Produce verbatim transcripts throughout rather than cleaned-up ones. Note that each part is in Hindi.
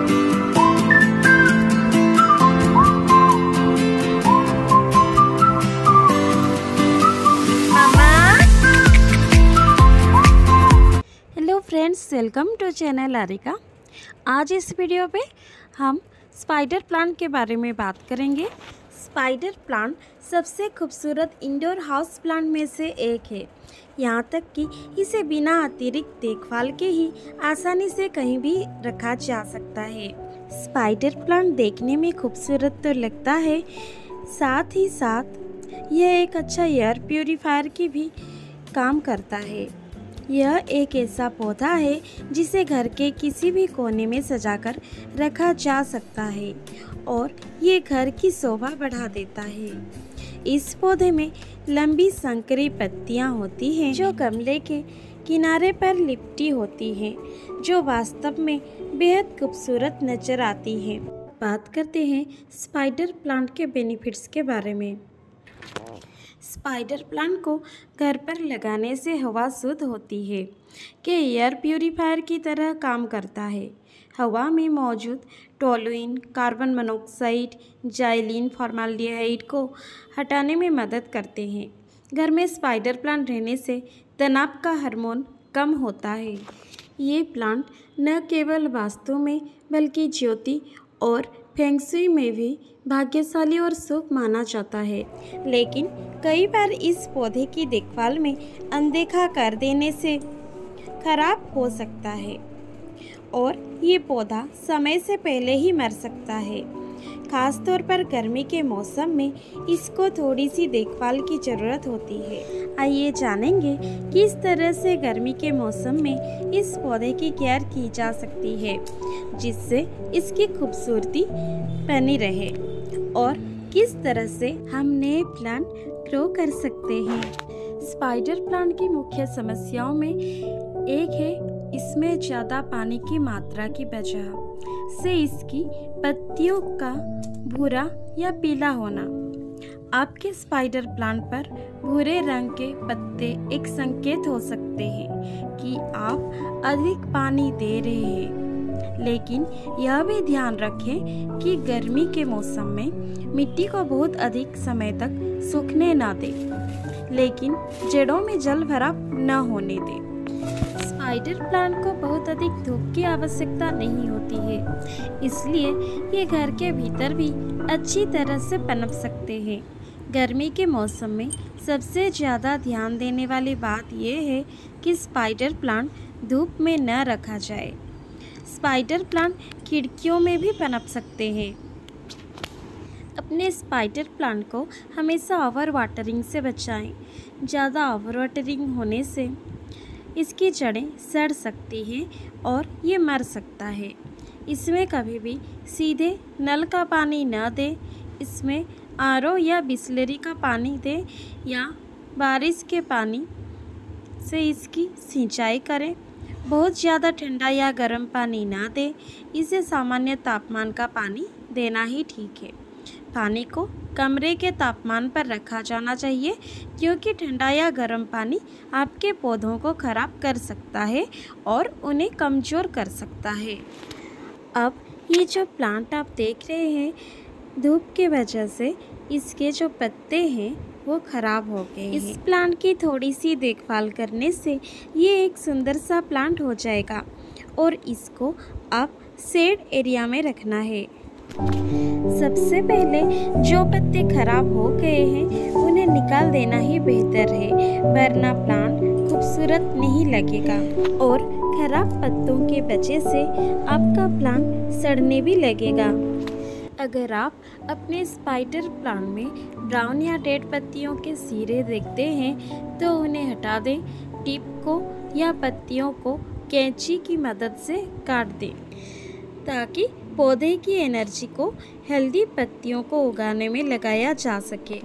Hello friends, welcome to channel Arika. आज इस वीडियो पे हम स्पाइडर प्लांट के बारे में बात करेंगे। स्पाइडर प्लांट सबसे खूबसूरत इंडोर हाउस प्लांट में से एक है। यहाँ तक कि इसे बिना अतिरिक्त देखभाल के ही आसानी से कहीं भी रखा जा सकता है। स्पाइडर प्लांट देखने में खूबसूरत तो लगता है, साथ ही साथ यह एक अच्छा एयर प्यूरीफायर की भी काम करता है। यह एक ऐसा पौधा है जिसे घर के किसी भी कोने में सजाकर रखा जा सकता है और ये घर की शोभा बढ़ा देता है। इस पौधे में लंबी संकरी पत्तियां होती हैं जो गमले के किनारे पर लिपटी होती हैं, जो वास्तव में बेहद खूबसूरत नजर आती हैं। बात करते हैं स्पाइडर प्लांट के बेनिफिट्स के बारे में। स्पाइडर प्लांट को घर पर लगाने से हवा शुद्ध होती है कि एयर प्यूरीफायर की तरह काम करता है। हवा में मौजूद toluene, carbon monoxide, xylene, formaldehyde को हटाने में मदद करते हैं। घर में स्पाइडर प्लांट रहने से तनाव का हार्मोन कम होता है। ये प्लांट न केवल वास्तु में बल्कि ज्योति और फेंगशुई में भी भाग्यशाली और शुभ माना जाता है। लेकिन कई बार इस पौधे की देखभाल में अनदेखा कर देने से खराब हो सकता है और ये पौधा समय से पहले ही मर सकता है। खास तौर पर गर्मी के मौसम में इसको थोड़ी सी देखभाल की ज़रूरत होती है। आइए जानेंगे किस तरह से गर्मी के मौसम में इस पौधे की केयर की जा सकती है जिससे इसकी खूबसूरती बनी रहे और किस तरह से हम नए प्लांट ग्रो कर सकते हैं। स्पाइडर प्लांट की मुख्य समस्याओं में एक है इसमें ज़्यादा पानी की मात्रा की वजह से इसकी पत्तियों का भूरा या पीला होना। आपके स्पाइडर प्लांट पर भूरे रंग के पत्ते एक संकेत हो सकते हैं कि आप अधिक पानी दे रहे हैं। लेकिन यह भी ध्यान रखें कि गर्मी के मौसम में मिट्टी को बहुत अधिक समय तक सूखने ना दें, लेकिन जड़ों में जल भराव न होने दें। स्पाइडर प्लांट को बहुत अधिक धूप की आवश्यकता नहीं होती है, इसलिए ये घर के भीतर भी अच्छी तरह से पनप सकते हैं। गर्मी के मौसम में सबसे ज़्यादा ध्यान देने वाली बात यह है कि स्पाइडर प्लांट धूप में न रखा जाए। स्पाइडर प्लांट खिड़कियों में भी पनप सकते हैं। अपने स्पाइडर प्लांट को हमेशा ओवर वाटरिंग से बचाएं। ज़्यादा ओवर वाटरिंग होने से इसकी जड़ें सड़ सकती हैं और ये मर सकता है। इसमें कभी भी सीधे नल का पानी न दें। इसमें आर ओ या बिसलेरी का पानी दें या बारिश के पानी से इसकी सिंचाई करें। बहुत ज़्यादा ठंडा या गर्म पानी ना दें। इसे सामान्य तापमान का पानी देना ही ठीक है। पानी को कमरे के तापमान पर रखा जाना चाहिए, क्योंकि ठंडा या गर्म पानी आपके पौधों को खराब कर सकता है और उन्हें कमज़ोर कर सकता है। अब ये जो प्लांट आप देख रहे हैं, धूप की वजह से इसके जो पत्ते हैं वो ख़राब हो गए हैं। इस प्लांट की थोड़ी सी देखभाल करने से ये एक सुंदर सा प्लांट हो जाएगा और इसको आप शेड एरिया में रखना है। सबसे पहले जो पत्ते खराब हो गए हैं उन्हें निकाल देना ही बेहतर है, वरना प्लांट खूबसूरत नहीं लगेगा और खराब पत्तों के वजह से आपका प्लांट सड़ने भी लगेगा। अगर आप अपने स्पाइडर प्लांट में ब्राउन या डेड पत्तियों के सिरे देखते हैं तो उन्हें हटा दें। टिप को या पत्तियों को कैंची की मदद से काट दें ताकि पौधे की एनर्जी को हेल्दी पत्तियों को उगाने में लगाया जा सके।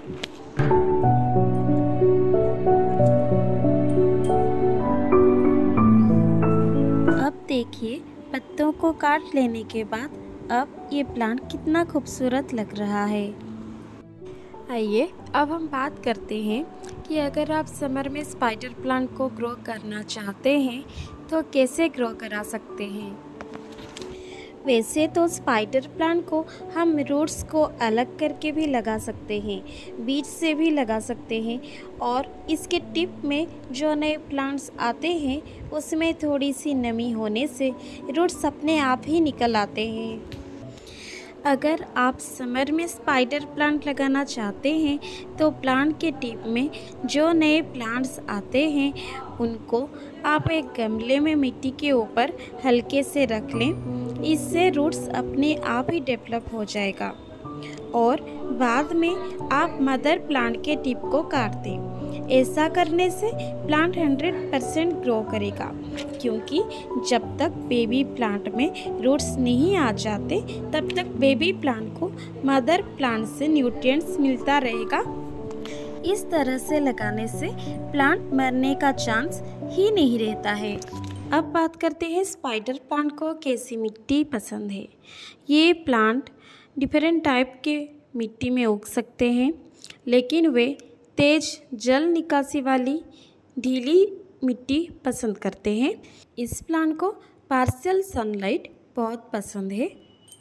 अब देखिए, पत्तों को काट लेने के बाद अब ये प्लांट कितना खूबसूरत लग रहा है। आइए अब हम बात करते हैं कि अगर आप समर में स्पाइडर प्लांट को ग्रो करना चाहते हैं तो कैसे ग्रो करा सकते हैं। वैसे तो स्पाइडर प्लांट को हम रूट्स को अलग करके भी लगा सकते हैं, बीज से भी लगा सकते हैं, और इसके टिप में जो नए प्लांट्स आते हैं उसमें थोड़ी सी नमी होने से रूट्स अपने आप ही निकल आते हैं। अगर आप समर में स्पाइडर प्लांट लगाना चाहते हैं तो प्लांट के टिप में जो नए प्लांट्स आते हैं उनको आप एक गमले में मिट्टी के ऊपर हल्के से रख लें। इससे रूट्स अपने आप ही डेवलप हो जाएगा और बाद में आप मदर प्लांट के टिप को काट दें। ऐसा करने से प्लांट हंड्रेड परसेंट ग्रो करेगा, क्योंकि जब तक बेबी प्लांट में रूट्स नहीं आ जाते तब तक बेबी प्लांट को मदर प्लांट से न्यूट्रिएंट्स मिलता रहेगा। इस तरह से लगाने से प्लांट मरने का चांस ही नहीं रहता है। अब बात करते हैं स्पाइडर प्लांट को कैसी मिट्टी पसंद है। ये प्लांट डिफरेंट टाइप के मिट्टी में उग सकते हैं, लेकिन वे तेज जल निकासी वाली ढीली मिट्टी पसंद करते हैं। इस प्लांट को पार्शियल सनलाइट बहुत पसंद है।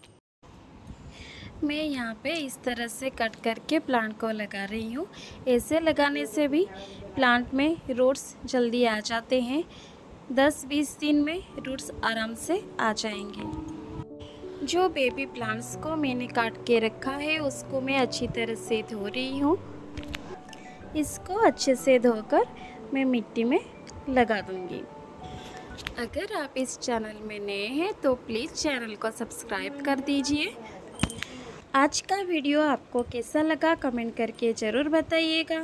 मैं यहाँ पे इस तरह से कट करके प्लांट को लगा रही हूँ। ऐसे लगाने से भी प्लांट में रूट्स जल्दी आ जाते हैं। दस बीस दिन में रूट्स आराम से आ जाएंगे। जो बेबी प्लांट्स को मैंने काट के रखा है उसको मैं अच्छी तरह से धो रही हूँ। इसको अच्छे से धोकर मैं मिट्टी में लगा दूंगी। अगर आप इस चैनल में नए हैं तो प्लीज़ चैनल को सब्सक्राइब कर दीजिए। आज का वीडियो आपको कैसा लगा कमेंट करके ज़रूर बताइएगा।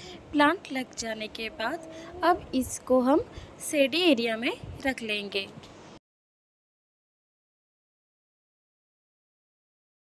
प्लांट लग जाने के बाद अब इसको हम शेडी एरिया में रख लेंगे।